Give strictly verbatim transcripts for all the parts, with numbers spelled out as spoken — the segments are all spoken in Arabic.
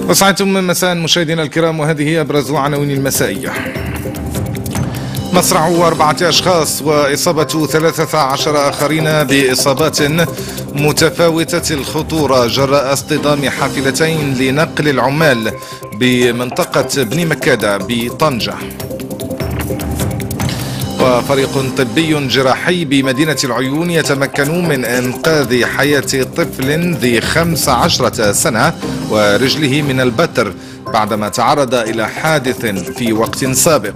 وسعدتم مساء مشاهدينا الكرام، وهذه هي أبرز عناوين المسائية. مصرع أربعة أشخاص وإصابة ثلاثة عشر آخرين بإصابات متفاوتة الخطورة جراء اصطدام حافلتين لنقل العمال بمنطقة بني مكادة بطنجة. وفريق طبي جراحي بمدينة العيون يتمكن من إنقاذ حياة طفل ذي خمس عشرة سنة ورجله من البتر بعدما تعرض إلى حادث في وقت سابق.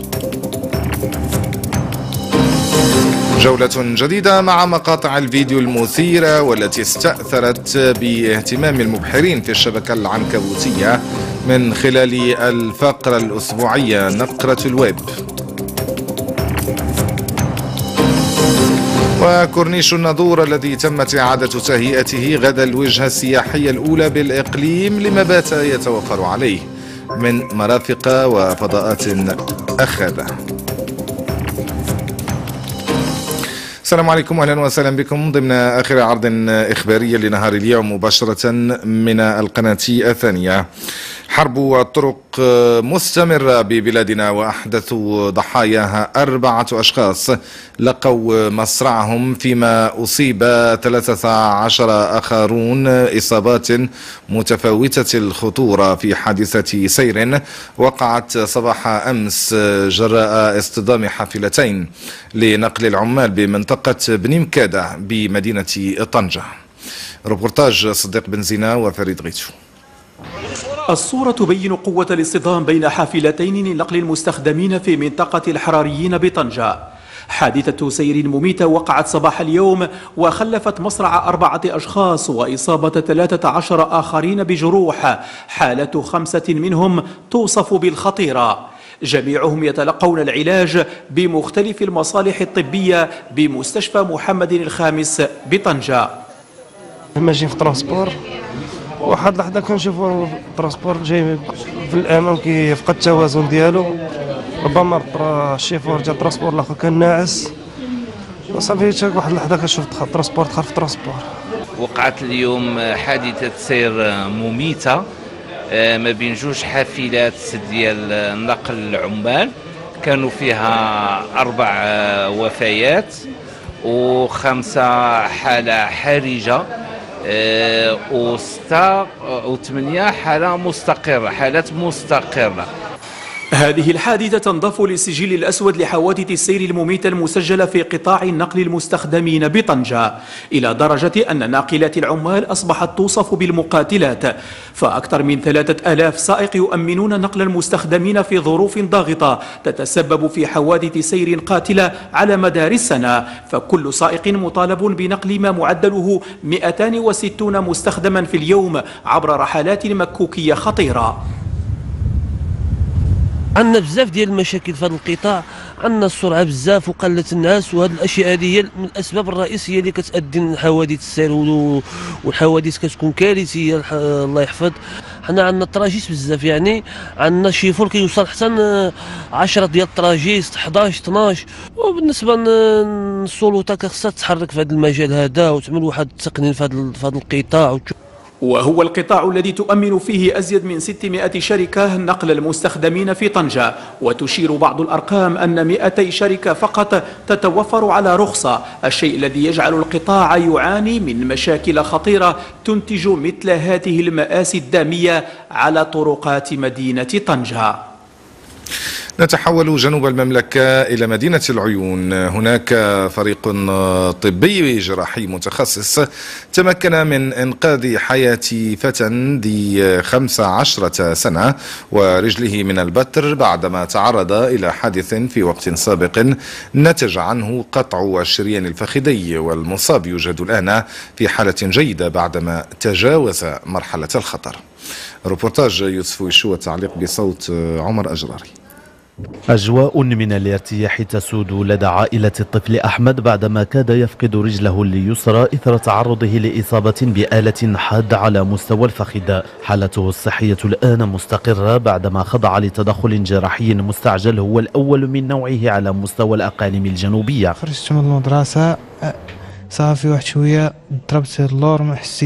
جولة جديدة مع مقاطع الفيديو المثيرة والتي استأثرت باهتمام المبحرين في الشبكة العنكبوتية من خلال الفقرة الأسبوعية نقرة الويب. وكورنيش الناظور الذي تمت إعادة تهيئته غدا الوجهة السياحية الأولى بالإقليم لما بات يتوفر عليه من مرافق وفضاءات أخذة. السلام عليكم واهلا وسهلا بكم ضمن اخر عرض اخباري لنهار اليوم مباشرة من القناة الثانية. حرب الطرق مستمرة ببلادنا وأحدث ضحاياها أربعة أشخاص لقوا مصرعهم، فيما أصيب ثلاثة عشر آخرون إصابات متفاوتة الخطورة في حادثة سير وقعت صباح أمس جراء اصطدام حافلتين لنقل العمال بمنطقة بني مكادة بمدينة طنجة. روبورتاج صديق بن زينة وفريد غيتشو. الصورة تبين قوة الاصطدام بين حافلتين لنقل المستخدمين في منطقة الحراريين بطنجة. حادثة سير مميتة وقعت صباح اليوم وخلفت مصرع أربعة أشخاص وإصابة ثلاثة عشر آخرين بجروح، حالة خمسة منهم توصف بالخطيرة. جميعهم يتلقون العلاج بمختلف المصالح الطبية بمستشفى محمد الخامس بطنجة. ماشي في ترانسبور، واحد لحظة كنشوفوا الترانسبور جاي في الامام كيفقد التوازن ديالو، ربما الشيفور ديال الترانسبور الاخر كان ناعس وصافي واحد اللحظة كنشوف الترانسبور دخل في الترانسبور. وقعت اليوم حادثة سير مميتة ما بين جوج حافلات ديال نقل العمال، كانوا فيها أربع وفيات وخمسة حالة حرجة وستة وثمانية حالة مستقرة حالات مستقرة. هذه الحادثة تنضاف للسجل الأسود لحوادث السير المميتة المسجلة في قطاع النقل المستخدمين بطنجة، إلى درجة أن ناقلات العمال أصبحت توصف بالمقاتلات، فأكثر من ثلاثة آلاف سائق يؤمنون نقل المستخدمين في ظروف ضاغطة تتسبب في حوادث سير قاتلة على مدار السنة، فكل سائق مطالب بنقل ما معدله مئتين وستين مستخدما في اليوم عبر رحلات مكوكية خطيرة. عندنا بزاف ديال المشاكل في هذا القطاع، عندنا السرعه بزاف وقله الناس، وهذه الاشياء هذه هي من الاسباب الرئيسيه اللي كتؤدي لحوادث السير، والحوادث كتكون كارثيه الله يحفظ. حنا عندنا التراجيس بزاف، يعني عندنا شيفور كيوصل حتى عشرة ديال التراجيس، حداش اثناش. وبالنسبه للسلطه كخصها تتحرك في هذا المجال هذا وتعمل واحد التقنين في هذا القطاع، وهو القطاع الذي تؤمن فيه أزيد من ستمائة شركة نقل المستخدمين في طنجة. وتشير بعض الأرقام أن مئتي شركة فقط تتوفر على رخصة، الشيء الذي يجعل القطاع يعاني من مشاكل خطيرة تنتج مثل هذه المآسي الدامية على طرقات مدينة طنجة. نتحول جنوب المملكة إلى مدينة العيون. هناك فريق طبي جراحي متخصص تمكن من إنقاذ حياة فتى ذي خمس عشرة سنة ورجله من البتر بعدما تعرض إلى حادث في وقت سابق نتج عنه قطع الشريان الفخذي، والمصاب يوجد الآن في حالة جيدة بعدما تجاوز مرحلة الخطر. روبورتاج يوسف ويشو والتعليق بصوت عمر أجراري. أجواء من الارتياح تسود لدى عائلة الطفل أحمد بعدما كاد يفقد رجله اليسرى إثر تعرضه لإصابة بآلة حادة على مستوى الفخذ. حالته الصحية الآن مستقرة بعدما خضع لتدخل جراحي مستعجل هو الأول من نوعه على مستوى الأقاليم الجنوبية. خرجت من المدرسة صافي واحد شوية ضربت اللور، ما حسيت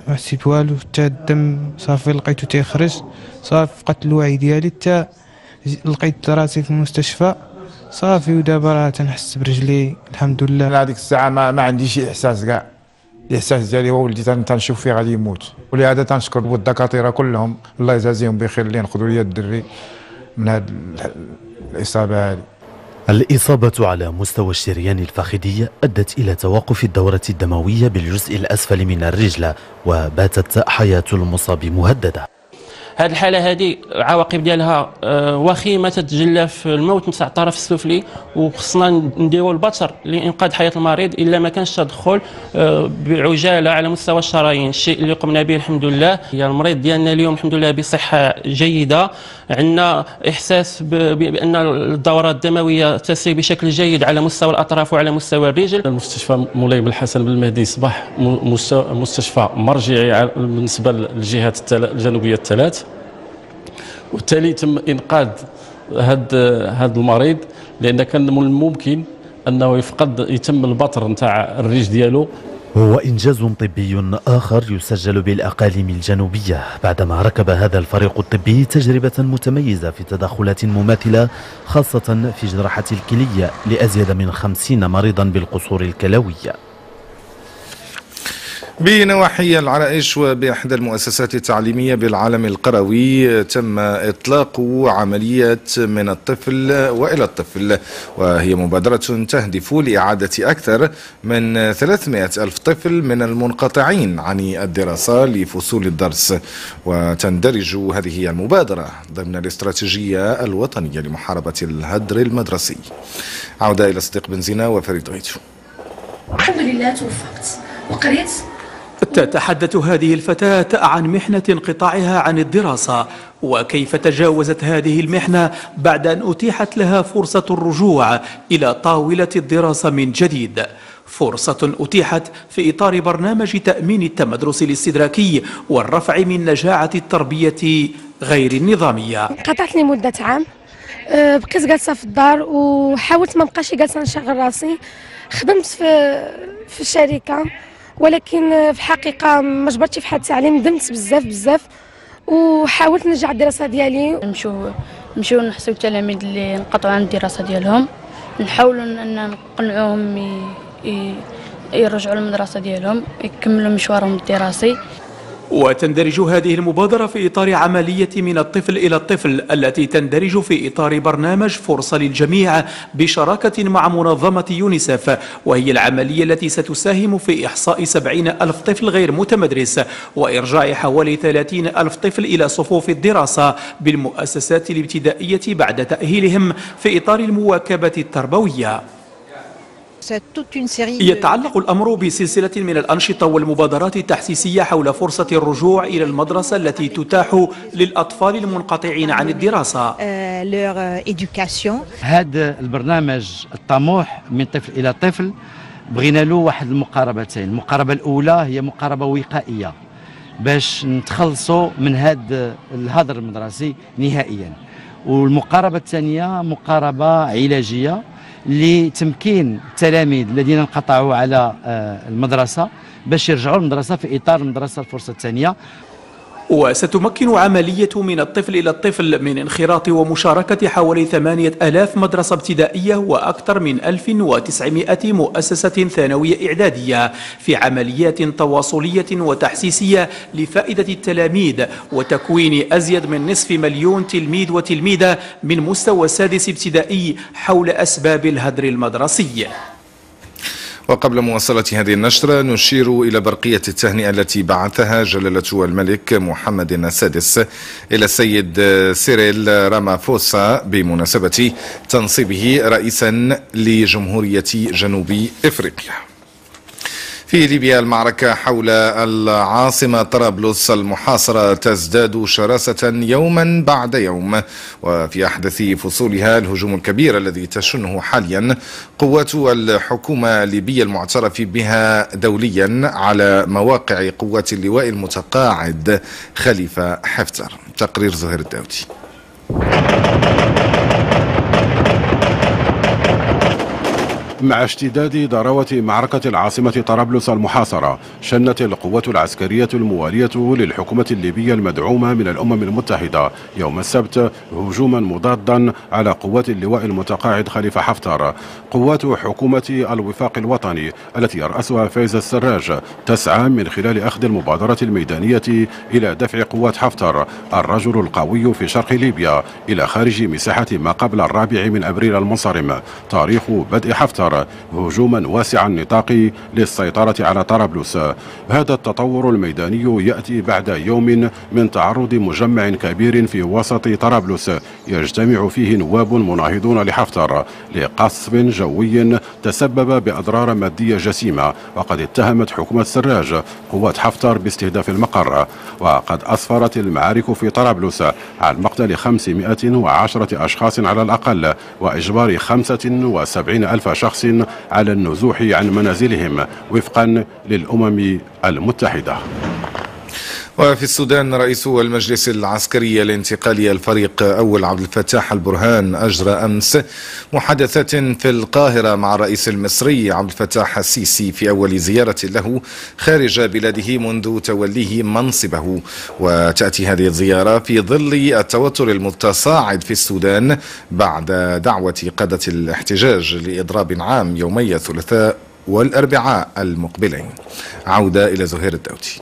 ما حسيت والو، حتى الدم صافي لقيتو تيخرج، صافي فقدت الوعي ديالي، حتى لقيت راسي في المستشفى صافي. ودابا راه تنحس برجلي الحمد لله. انا هذيك الساعه ما, ما عنديش احساس كاع، الاحساس ديالي هو ولدي تنشوف فيه غادي يموت. ولهذا تنشكر الدكاتره كلهم الله يجازيهم بخير اللي نقذوا لي الدري من هذه الاصابه هذه. الإصابة على مستوى الشريان الفخذي أدت إلى توقف الدورة الدموية بالجزء الأسفل من الرجل، وباتت حياة المصاب مهددة. هذه الحاله هذه عواقب ديالها وخيمه تتجلى في الموت نتاع الطرف السفلي، وخصنا نديروا البتر لانقاذ حياه المريض الا ما كانش تدخل بعجاله على مستوى الشرايين، الشيء اللي قمنا به الحمد لله. هي المريض ديالنا اليوم الحمد لله بصحه جيده، عندنا احساس بان الدورات الدمويه تسري بشكل جيد على مستوى الاطراف وعلى مستوى الرجل. المستشفى مولاي بن الحسن بن المهدي صباح مستشفى مرجعي بالنسبه للجهات الجنوبيه الثلاث، وبالتالي تم انقاذ هذا هذا المريض لان كان من الممكن انه يفقد يتم البتر نتاع الريش ديالو. هو إنجاز طبي آخر يسجل بالأقاليم الجنوبية بعدما ركب هذا الفريق الطبي تجربة متميزة في تدخلات مماثلة خاصة في جراحة الكلية لأزيد من خمسين مريضا بالقصور الكلوية. بنواحي العرائش وبإحدى المؤسسات التعليمية بالعالم القروي تم إطلاق عملية من الطفل وإلى الطفل، وهي مبادرة تهدف لإعادة أكثر من ثلاثمائة ألف طفل من المنقطعين عن الدراسة لفصول الدرس، وتندرج هذه المبادرة ضمن الاستراتيجية الوطنية لمحاربة الهدر المدرسي. عودة إلى صديق بن زينة وفريد غيتو. الحمد لله توفقت وقريت. تتحدث هذه الفتاة عن محنة انقطاعها عن الدراسة وكيف تجاوزت هذه المحنة بعد أن أتيحت لها فرصة الرجوع إلى طاولة الدراسة من جديد، فرصة أتيحت في إطار برنامج تأمين التمدرس الاستدراكي والرفع من نجاعة التربية غير النظامية. انقطعت لمدة عام، بقيت جالسة في الدار وحاولت ما بقاش جالسة نشغل راسي، خدمت في في الشركة ولكن في الحقيقه ما جبرتش في حد التعليم، ندمت بزاف بزاف وحاولت نرجع الدراسه ديالي. نمشيو نمشيو نحسوا التلاميذ اللي انقطعوا عن الدراسه ديالهم، نحاولوا ان نقنعوهم يرجعوا للمدرسه ديالهم يكملوا مشوارهم الدراسي. وتندرج هذه المبادرة في إطار عملية من الطفل إلى الطفل التي تندرج في إطار برنامج فرصة للجميع بشراكة مع منظمة يونيسف، وهي العملية التي ستساهم في إحصاء سبعين ألف طفل غير متمدرس وإرجاع حوالي ثلاثين ألف طفل إلى صفوف الدراسة بالمؤسسات الابتدائية بعد تأهيلهم في إطار المواكبة التربوية. يتعلق الأمر بسلسلة من الأنشطة والمبادرات التحسيسية حول فرصة الرجوع إلى المدرسة التي تتاح للأطفال المنقطعين عن الدراسة. هذا البرنامج الطموح من طفل إلى طفل بغينا له واحد المقاربتين. المقاربة الأولى هي مقاربة وقائية باش نتخلصوا من هذا الهدر المدرسي نهائيا، والمقاربة الثانية مقاربة علاجية لتمكين التلاميذ الذين انقطعوا على المدرسة باش يرجعوا للمدرسة في إطار المدرسة الفرصة الثانية. وستمكن عملية من الطفل إلى الطفل من انخراط ومشاركة حوالي ثمانية آلاف مدرسة ابتدائية وأكثر من ألف وتسعمائة مؤسسة ثانوية إعدادية في عمليات تواصلية وتحسيسية لفائدة التلاميذ وتكوين أزيد من نصف مليون تلميذ وتلميذة من مستوى السادس ابتدائي حول أسباب الهدر المدرسي. وقبل مواصلة هذه النشرة نشير إلى برقية التهنئة التي بعثها جلالة الملك محمد السادس إلى السيد سيريل رامافوسا بمناسبة تنصيبه رئيسا لجمهورية جنوب إفريقيا. في ليبيا المعركة حول العاصمة طرابلس المحاصرة تزداد شراسة يوما بعد يوم، وفي أحدث فصولها الهجوم الكبير الذي تشنه حاليا قوات الحكومة الليبية المعترف بها دوليا على مواقع قوات اللواء المتقاعد خليفة حفتر. تقرير زهير الداودي. مع اشتداد ضراوة معركة العاصمة طرابلس المحاصرة، شنت القوات العسكرية الموالية للحكومة الليبية المدعومة من الأمم المتحدة يوم السبت هجوما مضادا على قوات اللواء المتقاعد خليفة حفتر. قوات حكومة الوفاق الوطني التي يرأسها فايز السراج تسعى من خلال أخذ المبادرة الميدانية إلى دفع قوات حفتر الرجل القوي في شرق ليبيا إلى خارج مساحة ما قبل الرابع من أبريل المنصرم، تاريخ بدء حفتر هجوما واسع النطاق للسيطرة على طرابلس. هذا التطور الميداني يأتي بعد يوم من تعرض مجمع كبير في وسط طرابلس يجتمع فيه نواب مناهضون لحفتر لقصف جوي تسبب بأضرار مادية جسيمة، وقد اتهمت حكومة سراج قوات حفتر باستهداف المقر. وقد أسفرت المعارك في طرابلس عن مقتل خمسمائة وعشرة أشخاص على الأقل وإجبار خمسة وسبعين ألف شخص على النزوح عن منازلهم وفقا للأمم المتحدة. وفي السودان رئيس المجلس العسكري الانتقالي الفريق أول عبد الفتاح البرهان أجرى أمس محادثات في القاهرة مع الرئيس المصري عبد الفتاح السيسي في أول زيارة له خارج بلاده منذ توليه منصبه. وتأتي هذه الزيارة في ظل التوتر المتصاعد في السودان بعد دعوة قادة الاحتجاج لإضراب عام يومي الثلاثاء والأربعاء المقبلين. عودة إلى زهير الداوتي.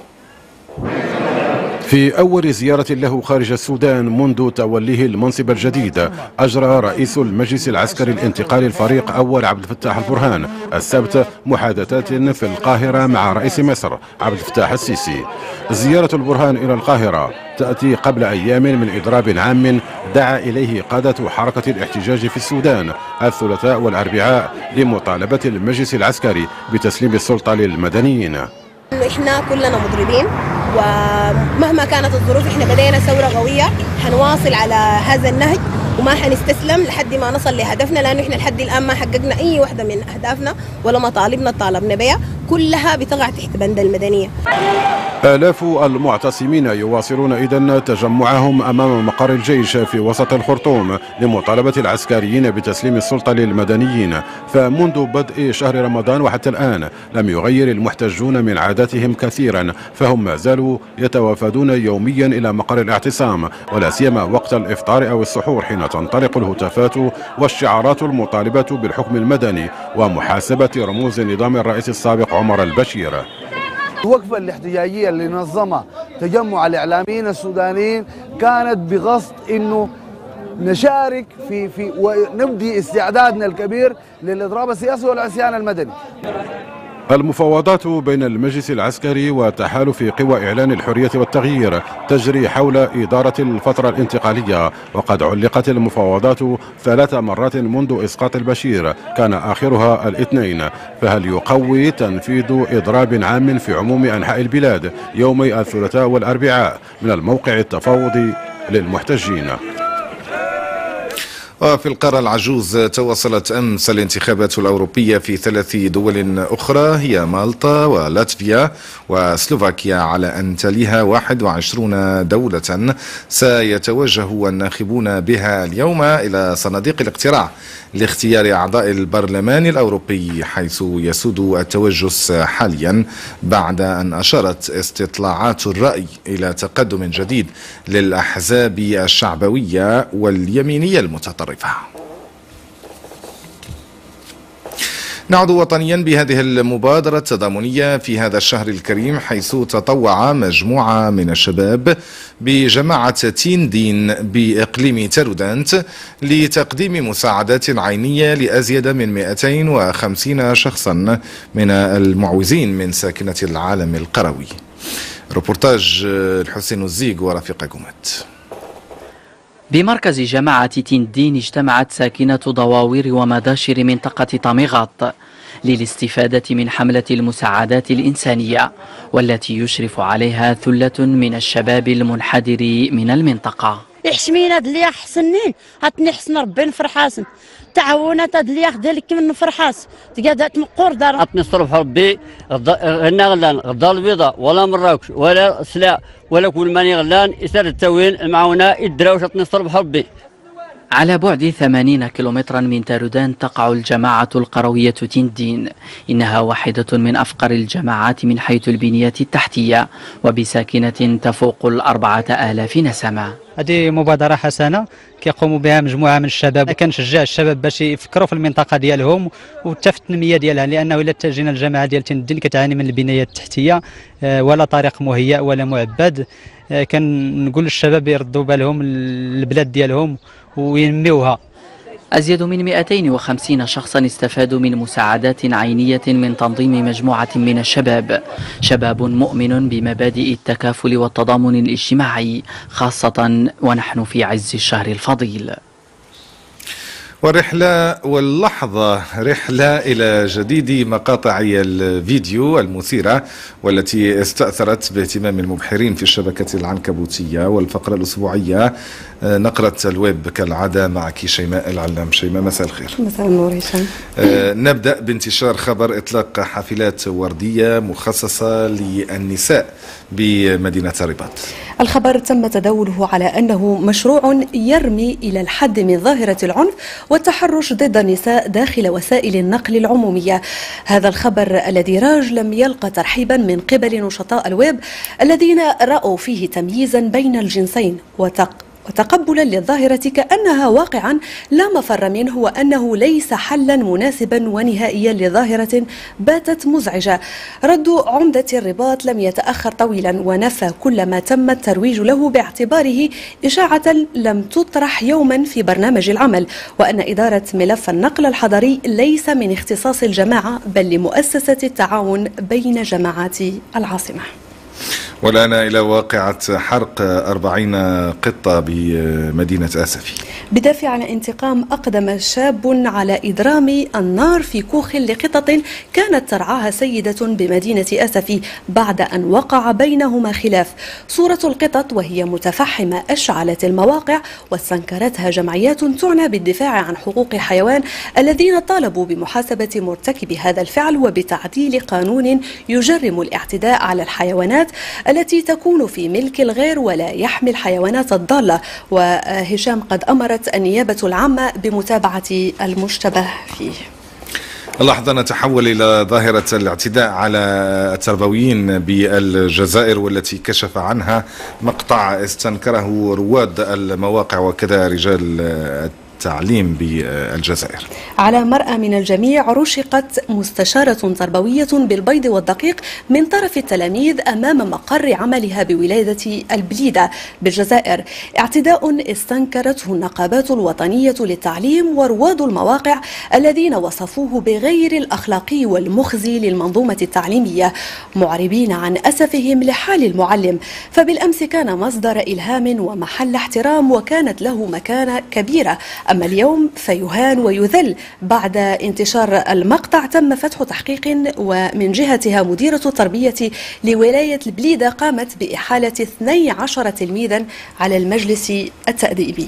في أول زيارة له خارج السودان منذ توليه المنصب الجديد أجرى رئيس المجلس العسكري الانتقالي الفريق أول عبد الفتاح البرهان السبت محادثات في القاهرة مع رئيس مصر عبد الفتاح السيسي. زيارة البرهان إلى القاهرة تأتي قبل أيام من إضراب عام دعا إليه قادة حركة الاحتجاج في السودان الثلاثاء والأربعاء لمطالبة المجلس العسكري بتسليم السلطة للمدنيين. احنا كلنا مضربين ومهما كانت الظروف احنا بدينا ثورة قوية، حنواصل على هذا النهج وما حنستسلم لحد ما نصل لهدفنا، لأنه احنا لحد الآن ما حققنا أي واحدة من أهدافنا ولا مطالبنا طالبنا بها، كلها بتقع تحت بند المدنية. آلاف المعتصمين يواصلون إذن تجمعهم أمام مقر الجيش في وسط الخرطوم لمطالبة العسكريين بتسليم السلطة للمدنيين. فمنذ بدء شهر رمضان وحتى الآن لم يغير المحتجون من عاداتهم كثيرا، فهم ما زالوا يتوافدون يوميا إلى مقر الاعتصام، ولا سيما وقت الإفطار أو السحور حين تنطلق الهتافات والشعارات المطالبة بالحكم المدني ومحاسبة رموز نظام الرئيس السابق عمر البشير. الوقفة الاحتجاجية اللي نظمها تجمع الإعلاميين السودانيين كانت بقصد إنه نشارك في في ونبدي استعدادنا الكبير للإضراب السياسي والعصيان المدني. المفاوضات بين المجلس العسكري وتحالف قوى إعلان الحرية والتغيير تجري حول إدارة الفترة الانتقالية، وقد علقت المفاوضات ثلاث مرات منذ إسقاط البشير كان آخرها الاثنين. فهل يقوي تنفيذ إضراب عام في عموم أنحاء البلاد يومي الثلاثاء والأربعاء من الموقع التفاوضي للمحتجين؟ وفي القارة العجوز تواصلت أمس الانتخابات الأوروبية في ثلاث دول أخرى هي مالطا ولاتفيا وسلوفاكيا، على أن تليها واحد وعشرين دولة سيتوجه الناخبون بها اليوم إلى صناديق الاقتراع لاختيار أعضاء البرلمان الأوروبي، حيث يسود التوجس حاليا بعد أن أشارت استطلاعات الرأي إلى تقدم جديد للأحزاب الشعبوية واليمينية المتطرفة. نعود وطنيا بهذه المبادرة التضامنية في هذا الشهر الكريم، حيث تطوع مجموعة من الشباب بجماعة تين دين بإقليم ترودانت لتقديم مساعدات عينية لأزيد من مئتين وخمسين شخصا من المعوزين من ساكنة العالم القروي. روبورتاج الحسين الزيق ورفيق قمت. بمركز جماعة تين دين اجتمعت ساكنة ضواوير ومداشر منطقة طامغاط للاستفادة من حملة المساعدات الإنسانية، والتي يشرف عليها ثلة من الشباب المنحدر من المنطقة. يحشمينا دليا حسنين هاتني حسن ربي نفرحاسن تعاونا تدليا خدالك من نفرحاس تقعد تمقور دار هاتني صرف ربي غنا غلان غدا البيضاء ولا مراكش ولا سلاء ولا كل ماني غلان يسال التوين المعاونة يدراوش هاتني صرف ربي على بعد ثمانين كيلومترا من تارودان تقع الجماعة القروية تندين. إنها واحدة من أفقر الجماعات من حيث البنية التحتية وبساكنة تفوق الأربعة آلاف نسمة. هذه مبادرة حسنة كيقوموا بها مجموعة من الشباب. كنشجع الشباب باش يفكروا في المنطقة ديالهم وحتى في التنمية ديالها، لأنه إلا جينا الجماعة ديال تندين كتعاني من البنية التحتية، ولا طريق مهيأ ولا معبد. كنقول للشباب يردوا بالهم البلاد ديالهم وينميوها. أزيد من مئتين وخمسين شخصا استفادوا من مساعدات عينية من تنظيم مجموعة من الشباب، شباب مؤمن بمبادئ التكافل والتضامن الاجتماعي، خاصة ونحن في عز الشهر الفضيل. والرحلة واللحظة رحلة إلى جديد مقاطع الفيديو المثيرة والتي استأثرت باهتمام المبحرين في الشبكة العنكبوتية. والفقرة الأسبوعية نقرة الويب كالعادة معك شيماء العلام. شيماء مساء الخير. مساء النور هشام. نبدأ بانتشار خبر إطلاق حافلات وردية مخصصة للنساء بمدينة الرباط. الخبر تم تداوله على أنه مشروع يرمي إلى الحد من ظاهرة العنف والتحرش ضد النساء داخل وسائل النقل العمومية. هذا الخبر الذي راج لم يلقى ترحيبا من قبل نشطاء الويب الذين رأوا فيه تمييزا بين الجنسين وتق وتقبلا للظاهرة كأنها واقعا لا مفر منه، وأنه ليس حلا مناسبا ونهائيا لظاهرة باتت مزعجة. رد عمدة الرباط لم يتأخر طويلا ونفى كل ما تم الترويج له باعتباره إشاعة لم تطرح يوما في برنامج العمل، وأن إدارة ملف النقل الحضري ليس من اختصاص الجماعة بل لمؤسسة التعاون بين جماعات العاصمة. والآن إلى واقعة حرق أربعين قطة بمدينة آسفي. بدافع عن انتقام أقدم شاب على إدرام النار في كوخ لقطط كانت ترعاها سيدة بمدينة آسفي بعد أن وقع بينهما خلاف. صورة القطط وهي متفحمة أشعلت المواقع واستنكرتها جمعيات تعنى بالدفاع عن حقوق الحيوان الذين طالبوا بمحاسبة مرتكب هذا الفعل وبتعديل قانون يجرم الاعتداء على الحيوانات التي تكون في ملك الغير ولا يحمي الحيوانات الضالة. وهشام قد أمرت النيابة العامة بمتابعة المشتبه فيه. اللحظة نتحول إلى ظاهرة الاعتداء على التربويين بالجزائر والتي كشف عنها مقطع استنكره رواد المواقع وكذا رجال التعليم بالجزائر. على مرأى من الجميع رشقت مستشارة تربوية بالبيض والدقيق من طرف التلاميذ أمام مقر عملها بولادة البليدة بالجزائر، اعتداء استنكرته النقابات الوطنية للتعليم ورواد المواقع الذين وصفوه بغير الأخلاقي والمخزي للمنظومة التعليمية، معربين عن أسفهم لحال المعلم. فبالأمس كان مصدر إلهام ومحل احترام وكانت له مكانة كبيرة، أما اليوم فيهان ويذل. بعد انتشار المقطع تم فتح تحقيق، ومن جهتها مديرة التربية لولاية البليدة قامت بإحالة اثني عشر تلميذا على المجلس التأديبي.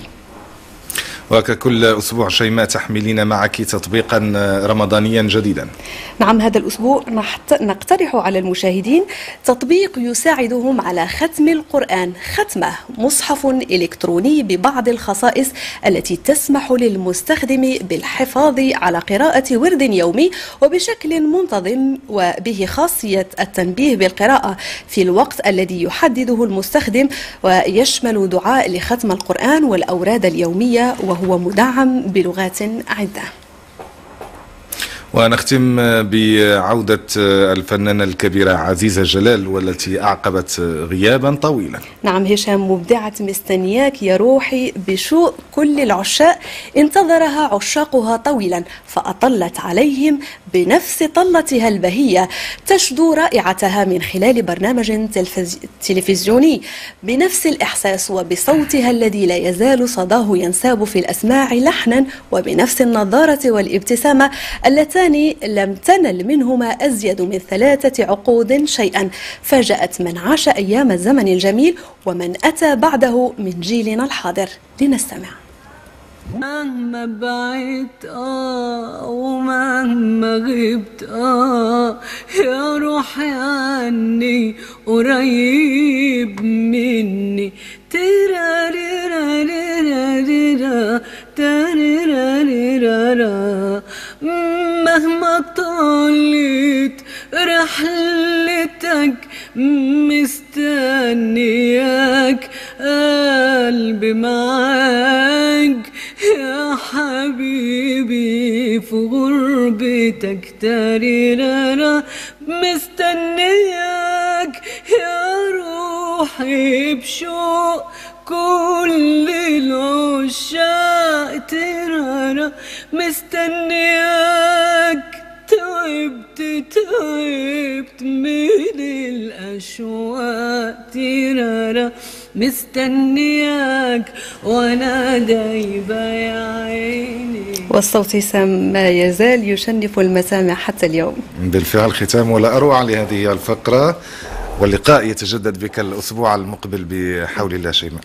وككل أسبوع شيماء تحملين معك تطبيقا رمضانيا جديدا. نعم، هذا الأسبوع نقترح على المشاهدين تطبيق يساعدهم على ختم القرآن، ختمه مصحف إلكتروني ببعض الخصائص التي تسمح للمستخدم بالحفاظ على قراءة ورد يومي وبشكل منتظم، وبه خاصية التنبيه بالقراءة في الوقت الذي يحدده المستخدم، ويشمل دعاء لختم القرآن والأوراد اليومية، وهو مدعم بلغات عدة. ونختم بعودة الفنانة الكبيرة عزيزة جلال والتي أعقبت غيابا طويلا. نعم هشام، مبدعة مستنياك يا روحي بشوق كل العشاق انتظرها عشاقها طويلا فأطلت عليهم بنفس طلتها البهية، تشدو رائعتها من خلال برنامج تلفز... تلفزيوني بنفس الإحساس وبصوتها الذي لا يزال صداه ينساب في الأسماع لحنا، وبنفس النظارة والابتسامة اللتان لم تنل منهما أزيد من ثلاثة عقود شيئا، فاجأت من عاش أيام الزمن الجميل ومن أتى بعده من جيلنا الحاضر. لنستمع. مهما بعدت آه ومهما غبت آه يا روحي عني قريب مني، تيرا ريرا ريرا ريرا مهما طالت رحلتك مستنياك قلبي معاك يا حبيبي في غربتك تاريرانا مستنياك يا روحي بشوق كل العشاق ترانا مستنياك تعبت تعبت من الأشواق ترانا مستنياك وانا دايبة يا عيني. والصوت سام ما يزال يشنف المسامع حتى اليوم. بالفعل ختام ولا أروع لهذه الفقرة، واللقاء يتجدد بك الأسبوع المقبل بحول الله شيماء.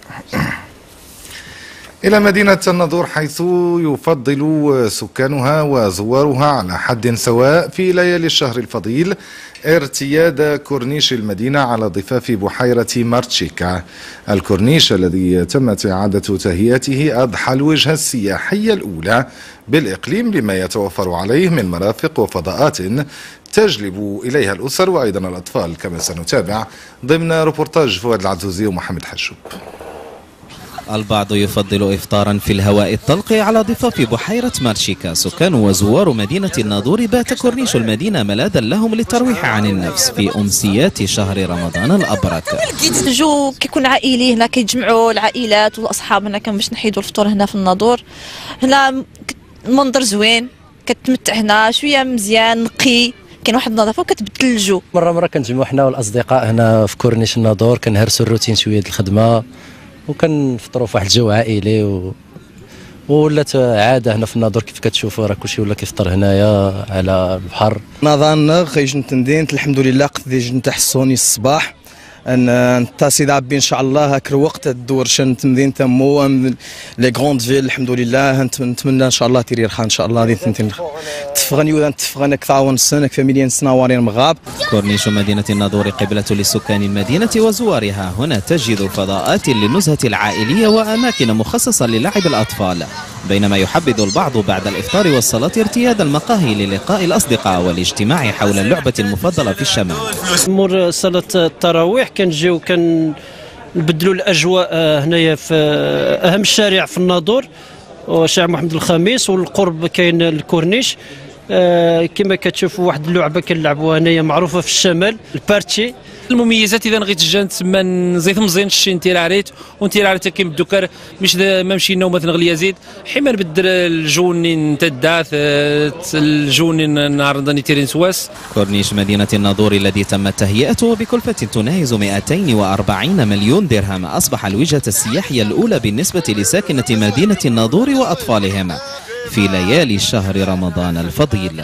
إلى مدينة الناظور، حيث يفضل سكانها وزوارها على حد سواء في ليالي الشهر الفضيل ارتياد كورنيش المدينة على ضفاف بحيرة مارتشيكا. الكورنيش الذي تمت إعادة تهيئته أضحى الوجهة السياحية الأولى بالإقليم بما يتوفر عليه من مرافق وفضاءات تجلب إليها الأسر وأيضا الأطفال، كما سنتابع ضمن روبورتاج فؤاد العزوزي ومحمد حشوب. البعض يفضل إفطارا في الهواء الطلق على ضفاف بحيرة مارشيكا. سكان وزوار مدينة الناظور بات كورنيش المدينة ملاذا لهم للترويح عن النفس في أمسيات شهر رمضان الأبرك. الجو كيكون عائلي هنا، كيتجمعوا العائلات والأصحاب هنا كان باش نحيدوا الفطور هنا في الناظور. هنا المنظر زوين، كتمتع هنا شوية مزيان نقي، كاين واحد النظافه وكتبدل الجو. مره مره كنجمعوا حنا والاصدقاء هنا في كورنيش الناظور، كنهرسوا الروتين شويه ديال الخدمه وكنفطروا في واحد الجو عائلي و... ولات عاده هنا في الناظور. كيف كتشوفوا راه كلشي ولا كيفطر هنايا على البحر. نظن خيج نتندين الحمد لله قد نتحسوني الصباح ان نتصي دابي ان شاء الله هاك الوقت الدور شن تمدين تمو لي غروند فيل الحمد لله. نتمنى ان شاء الله تيري رخا ان شاء الله غادي تفغني ولا تفغن كثاون سنه كفاميليان سنوارين مغاب. كورنيش مدينة الناظور قبلة لسكان المدينة وزوارها. هنا تجد فضاءات للنزهة العائلية وأماكن مخصصة للعب الأطفال، بينما يحبذ البعض بعد الإفطار والصلاة ارتياد المقاهي للقاء الأصدقاء والاجتماع حول اللعبة المفضلة في الشمال. مور صلاة التراويح كنجيو كنبدلوا الأجواء هنايا في أهم الشارع في الناظور، شارع محمد الخامس، والقرب كاين الكورنيش. آه كما كتشوفوا واحد اللعبه كنلعبوها هنايا معروفه في الشمال، البارتشي. المميزات اذا نغيت الجان تما نزيد مزيان شي نتير عريت ونتير عريت كيما الدكار مش ما مشينا وما غلي يزيد حما نبدل الجو نتداث الجو نهار نتير نسواس. كورنيش مدينة الناظور الذي تمت تهيئته بكلفة تناهز مئتين وأربعين مليون درهم أصبح الوجهة السياحية الأولى بالنسبة لساكنة مدينة الناظور وأطفالهم في ليالي شهر رمضان الفضيل.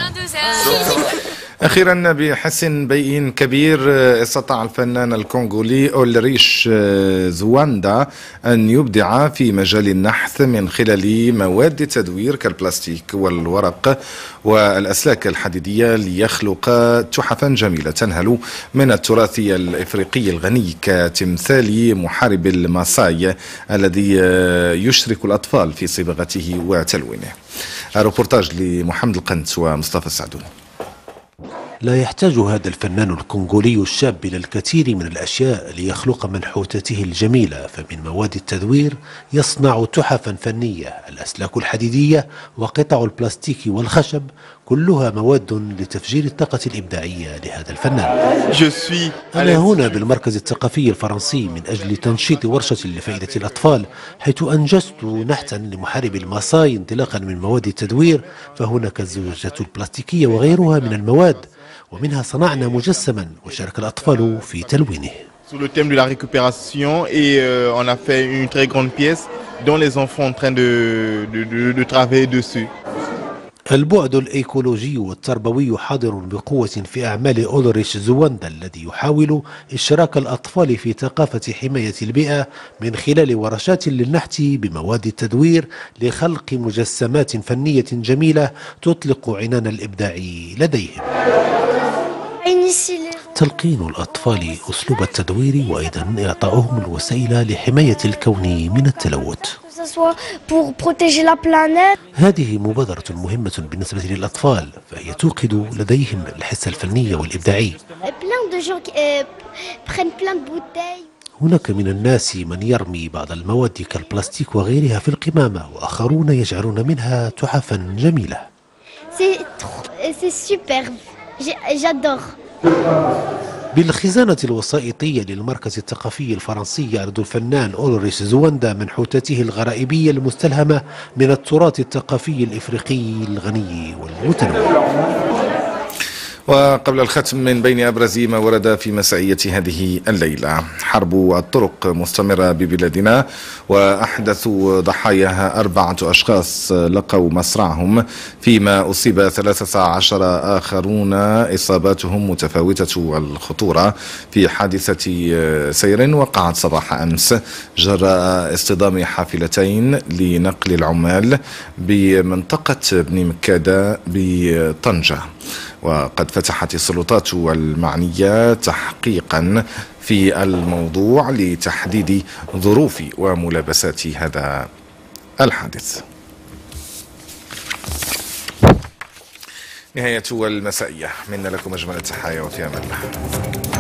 أخيرا بحس بيئي كبير استطاع الفنان الكونغولي أولريش زواندا أن يبدع في مجال النحت من خلال مواد التدوير كالبلاستيك والورق والأسلاك الحديدية ليخلق تحفا جميلة تنهل من التراث الإفريقي الغني كتمثال محارب الماساي الذي يشرك الأطفال في صبغته وتلوينه. الروبورتاج لمحمد القنت ومصطفى السعدوني. لا يحتاج هذا الفنان الكونغولي الشاب إلى الكثير من الأشياء ليخلق منحوتته الجميلة، فمن مواد التدوير يصنع تحفا فنية. الأسلاك الحديدية وقطع البلاستيك والخشب كلها مواد لتفجير الطاقة الإبداعية لهذا الفنان. أنا هنا بالمركز الثقافي الفرنسي من أجل تنشيط ورشة لفائدة الأطفال، حيث أنجزت نحتا لمحارب الماساي انطلاقا من مواد التدوير. فهناك الزجاجات البلاستيكية وغيرها من المواد، ومنها صنعنا مجسما وشارك الأطفال في تلوينه. Sur le thème de la récupération et euh, on a fait une très grande pièce dont les enfants sont en train de, de, de, de travailler dessus. البعد الإيكولوجي والتربوي حاضر بقوة في أعمال أولريش زواندا الذي يحاول إشراك الأطفال في ثقافة حماية البيئة من خلال ورشات للنحت بمواد التدوير لخلق مجسمات فنية جميلة تطلق عنان الإبداع لديهم. تلقين الأطفال أسلوب التدوير وأيضا إعطاؤهم الوسائل لحماية الكون من التلوث. هذه مبادرة مهمة بالنسبة للأطفال، فهي توقد لديهم الحس الفني والإبداعي. هناك من الناس من يرمي بعض المواد كالبلاستيك وغيرها في القمامة، وآخرون يجعلون منها تحفا جميلة. بالخزانة الوسائطية للمركز الثقافي الفرنسي يعرض الفنان أولريس زواندا منحوتاته الغرائبية المستلهمة من التراث الثقافي الإفريقي الغني والمتنوع. وقبل الختم، من بين أبرز ما ورد في مسائية هذه الليلة: حرب الطرق مستمرة ببلادنا، وأحدث ضحاياها أربعة أشخاص لقوا مصرعهم، فيما أصيب ثلاثة عشر آخرون إصاباتهم متفاوتة الخطورة في حادثة سير وقعت صباح أمس جراء اصطدام حافلتين لنقل العمال بمنطقة بني مكادة بطنجة. وقد فتحت السلطات المعنية تحقيقا في الموضوع لتحديد ظروف وملابسات هذا الحادث. نهاية المسائية، منا لكم أجمل التحايا وفي أمان الله.